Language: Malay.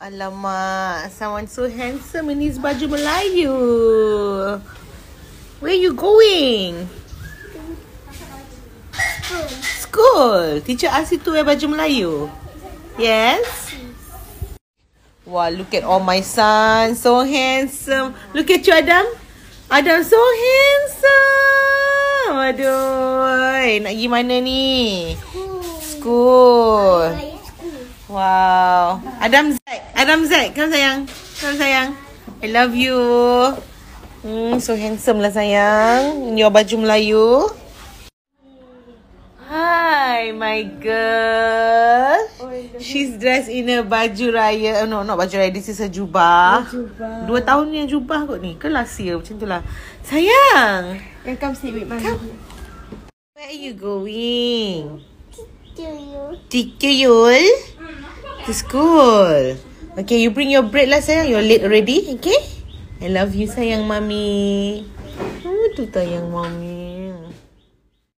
Alamak, someone so handsome in his baju Melayu. Where you going? School. Teacher asked you to wear baju Melayu? Yes? Wow, look at all my sons. So handsome. Look at you, Adam. Adam so handsome. Aduh. Nak pergi mana ni? School. Wow. Adam Zack. Come sayang. I love you. So handsome lah sayang. In your baju Melayu. Hi, my girl. She's dressed in a baju raya. No, not baju raya. This is a jubah. 2 tahun ni jubah kot ni. Ke last year macam tu lah. Sayang. Come sit with mommy. Where are you going? Tikuyul. To school. Okay, you bring your bread lah sayang. You're late already. Okay? I love you sayang mami. Tu sayang mami.